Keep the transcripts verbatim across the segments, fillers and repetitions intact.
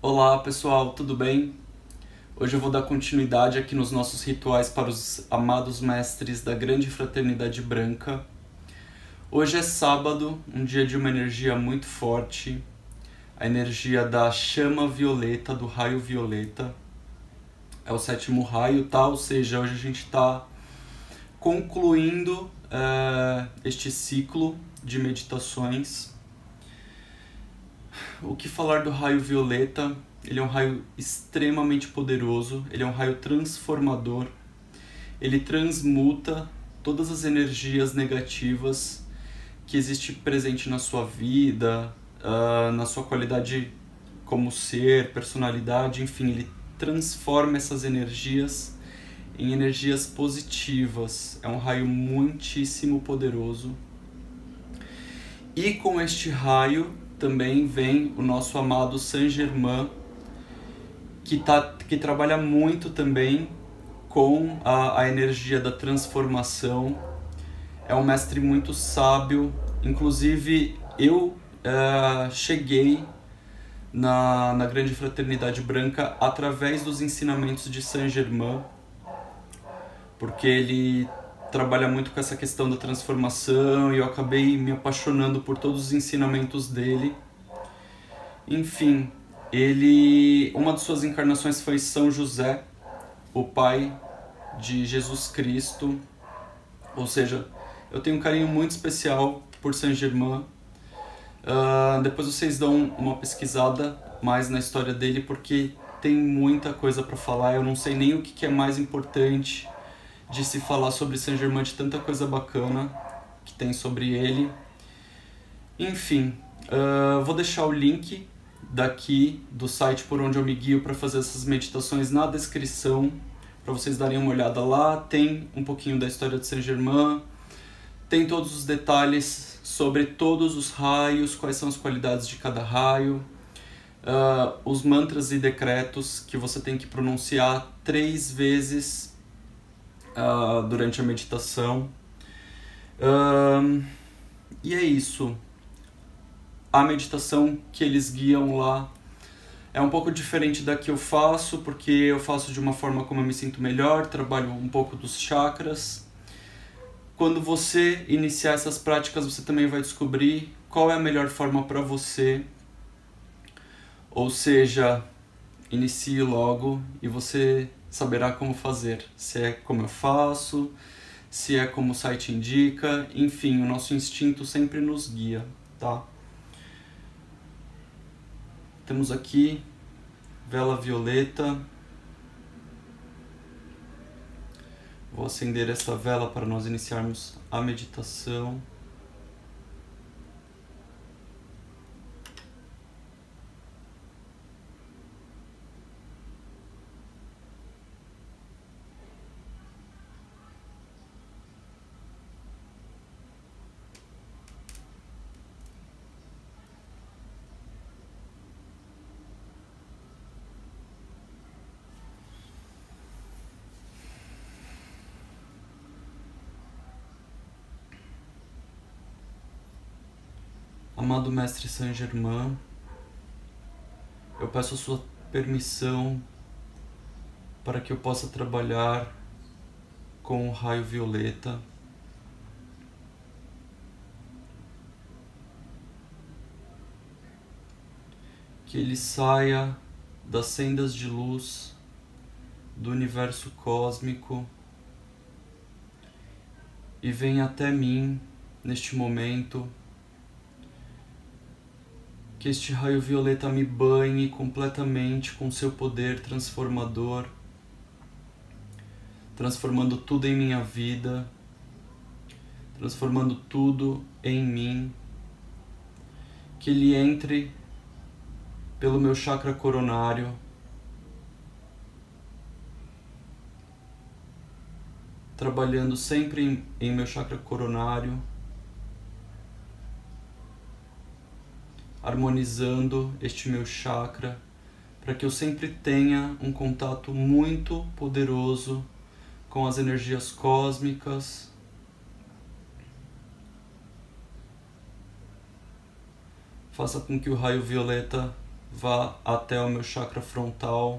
Olá pessoal, tudo bem? Hoje eu vou dar continuidade aqui nos nossos rituais para os amados mestres da Grande Fraternidade Branca. Hoje é sábado, um dia de uma energia muito forte, a energia da chama violeta, do raio violeta. É o sétimo raio, tá? Ou seja, hoje a gente está concluindo uh, este ciclo de meditações. O que falar do raio violeta? Ele é um raio extremamente poderoso, ele é um raio transformador, ele transmuta todas as energias negativas que existem presente na sua vida, uh, na sua qualidade como ser, personalidade, enfim, ele transforma essas energias em energias positivas. É um raio muitíssimo poderoso. E com este raio também vem o nosso amado Saint Germain, que, tá, que trabalha muito também com a, a energia da transformação. É um mestre muito sábio. Inclusive, eu uh, cheguei na, na Grande Fraternidade Branca através dos ensinamentos de Saint Germain, porque ele trabalha muito com essa questão da transformação e eu acabei me apaixonando por todos os ensinamentos dele. Enfim, ele, uma de suas encarnações foi São José, o pai de Jesus Cristo. Ou seja, eu tenho um carinho muito especial por Saint Germain. Uh, depois vocês dão uma pesquisada mais na história dele, porque tem muita coisa para falar. Eu não sei nem o que é mais importante de se falar sobre Saint Germain, de tanta coisa bacana que tem sobre ele. Enfim, uh, vou deixar o link daqui do site por onde eu me guio para fazer essas meditações na descrição, para vocês darem uma olhada lá. Tem um pouquinho da história de Saint Germain, tem todos os detalhes sobre todos os raios, quais são as qualidades de cada raio, uh, os mantras e decretos que você tem que pronunciar três vezes uh, durante a meditação. Uh, e é isso. A meditação que eles guiam lá é um pouco diferente da que eu faço, porque eu faço de uma forma como eu me sinto melhor, trabalho um pouco dos chakras. Quando você iniciar essas práticas, você também vai descobrir qual é a melhor forma para você. Ou seja, inicie logo e você saberá como fazer. Se é como eu faço, se é como o site indica, enfim, o nosso instinto sempre nos guia, tá? Temos aqui vela violeta. Vou acender essa vela para nós iniciarmos a meditação. Amado Mestre Saint Germain, eu peço a sua permissão para que eu possa trabalhar com o raio violeta. Que ele saia das sendas de luz do universo cósmico e venha até mim neste momento. Que este raio violeta me banhe completamente com seu poder transformador, transformando tudo em minha vida, transformando tudo em mim. Que ele entre pelo meu chakra coronário, trabalhando sempre em, em meu chakra coronário, harmonizando este meu chakra, para que eu sempre tenha um contato muito poderoso com as energias cósmicas. Faça com que o raio violeta vá até o meu chakra frontal,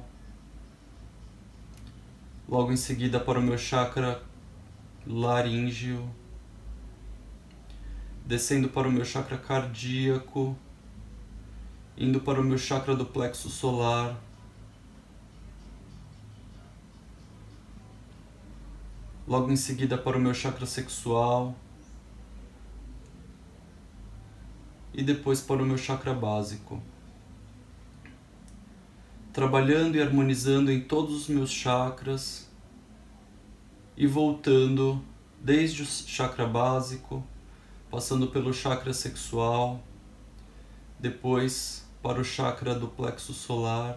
logo em seguida para o meu chakra laríngeo, descendo para o meu chakra cardíaco, indo para o meu chakra do plexo solar, logo em seguida para o meu chakra sexual e depois para o meu chakra básico. Trabalhando e harmonizando em todos os meus chakras e voltando desde o chakra básico, passando pelo chakra sexual, depois para o chakra do plexo solar,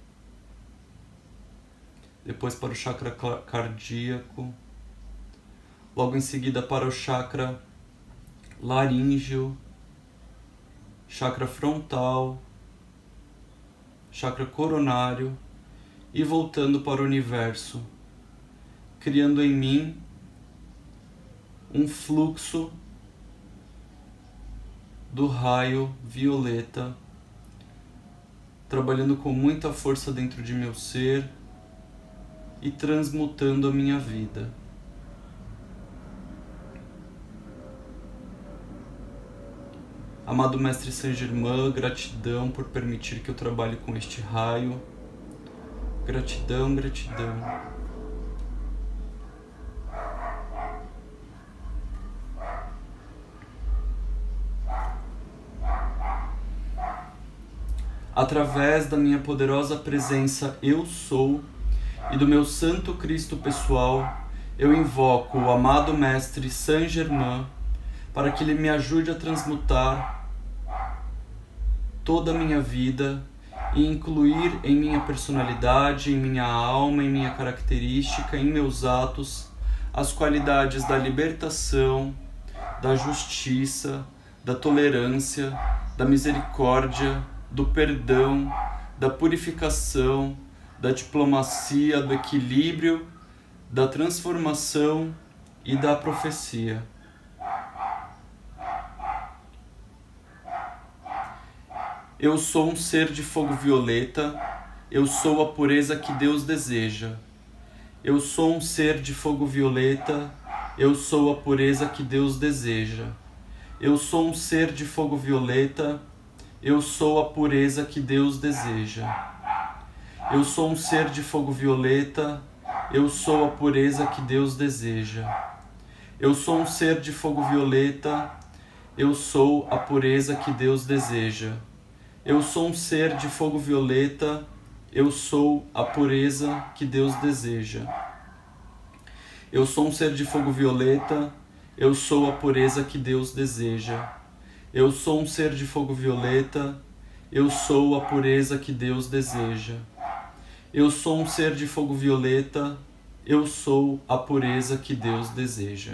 depois para o chakra cardíaco, logo em seguida para o chakra laríngeo, chakra frontal, chakra coronário e voltando para o universo, criando em mim um fluxo do raio violeta, trabalhando com muita força dentro de meu ser e transmutando a minha vida. Amado Mestre Saint Germain, gratidão por permitir que eu trabalhe com este raio. Gratidão, gratidão. Através da minha poderosa presença Eu Sou e do meu Santo Cristo pessoal, eu invoco o amado Mestre Saint Germain para que ele me ajude a transmutar toda a minha vida e incluir em minha personalidade, em minha alma, em minha característica, em meus atos, as qualidades da libertação, da justiça, da tolerância, da misericórdia, do perdão, da purificação, da diplomacia, do equilíbrio, da transformação e da profecia. Eu sou um ser de fogo violeta, eu sou a pureza que Deus deseja. Eu sou um ser de fogo violeta, eu sou a pureza que Deus deseja. Eu sou um ser de fogo violeta, eu sou a pureza que Deus deseja. Eu sou um ser de fogo violeta, eu sou a pureza que Deus deseja. Eu sou um ser de fogo violeta, eu sou a pureza que Deus deseja. Eu sou um ser de fogo violeta, eu sou a pureza que Deus deseja. Eu sou um ser de fogo violeta, eu sou a pureza que Deus deseja. Eu sou um ser de fogo violeta, eu sou a pureza que Deus deseja. Eu sou um ser de fogo violeta, eu sou a pureza que Deus deseja.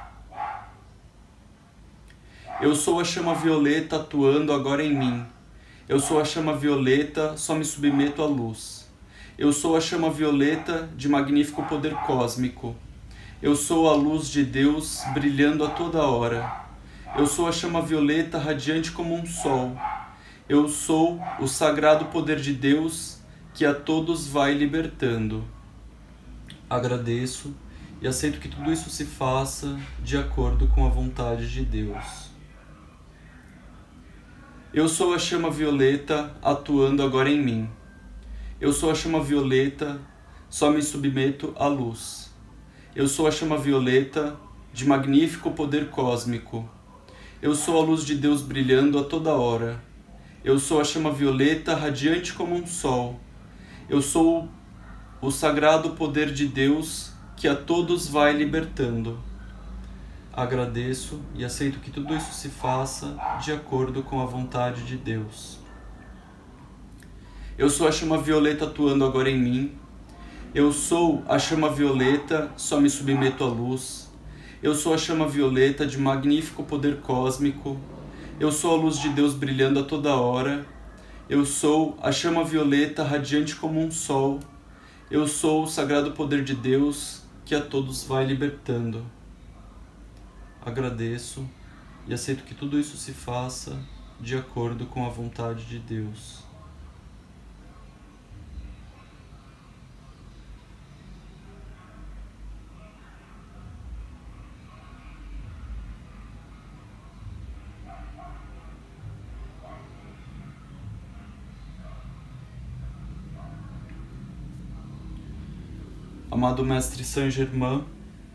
Eu sou a chama violeta atuando agora em mim. Eu sou a chama violeta, só me submeto à luz. Eu sou a chama violeta de magnífico poder cósmico. Eu sou a luz de Deus brilhando a toda hora. Eu sou a chama violeta radiante como um sol. Eu sou o sagrado poder de Deus que a todos vai libertando. Agradeço e aceito que tudo isso se faça de acordo com a vontade de Deus. Eu sou a chama violeta atuando agora em mim. Eu sou a chama violeta, só me submeto à luz. Eu sou a chama violeta de magnífico poder cósmico. Eu sou a luz de Deus brilhando a toda hora. Eu sou a chama violeta radiante como um sol. Eu sou o sagrado poder de Deus que a todos vai libertando. Agradeço e aceito que tudo isso se faça de acordo com a vontade de Deus. Eu sou a chama violeta atuando agora em mim. Eu sou a chama violeta, só me submeto à luz. Eu sou a chama violeta de magnífico poder cósmico. Eu sou a luz de Deus brilhando a toda hora. Eu sou a chama violeta radiante como um sol. Eu sou o sagrado poder de Deus que a todos vai libertando. Agradeço e aceito que tudo isso se faça de acordo com a vontade de Deus. Amado Mestre Saint Germain,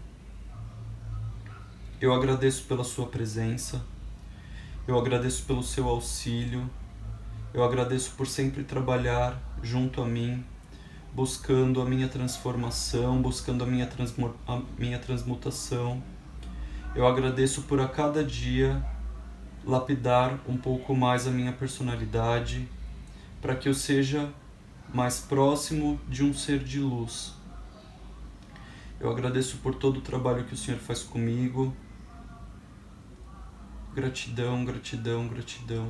eu agradeço pela sua presença, eu agradeço pelo seu auxílio, eu agradeço por sempre trabalhar junto a mim, buscando a minha transformação, buscando a minha, transmu a minha transmutação. Eu agradeço por a cada dia lapidar um pouco mais a minha personalidade, para que eu seja mais próximo de um ser de luz. Eu agradeço por todo o trabalho que o Senhor faz comigo. Gratidão, gratidão, gratidão.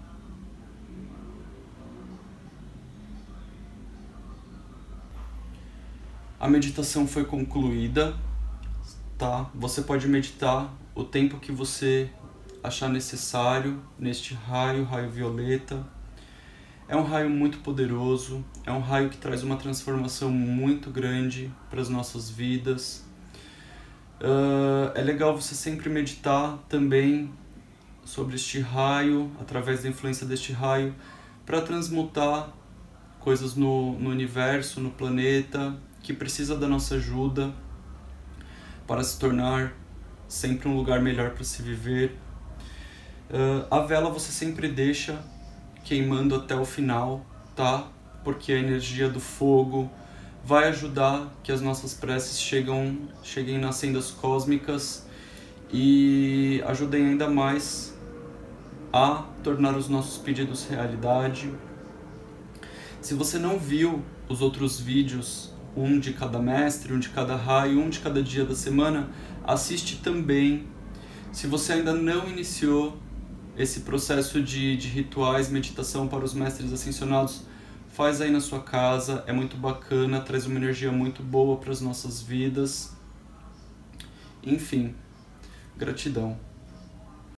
A meditação foi concluída, tá? Você pode meditar o tempo que você achar necessário neste raio, raio violeta. É um raio muito poderoso, é um raio que traz uma transformação muito grande para as nossas vidas. Uh, é legal você sempre meditar também sobre este raio, através da influência deste raio, para transmutar coisas no, no universo, no planeta, que precisa da nossa ajuda para se tornar sempre um lugar melhor para se viver. Uh, a vela você sempre deixa queimando até o final, tá? Porque a energia do fogo vai ajudar que as nossas preces chegam, cheguem nas sendas cósmicas e ajudem ainda mais a tornar os nossos pedidos realidade. Se você não viu os outros vídeos, um de cada mestre, um de cada raio, um de cada dia da semana, assiste também. Se você ainda não iniciou esse processo de, de rituais, meditação para os mestres ascensionados, faz aí na sua casa, é muito bacana, traz uma energia muito boa para as nossas vidas. Enfim, gratidão.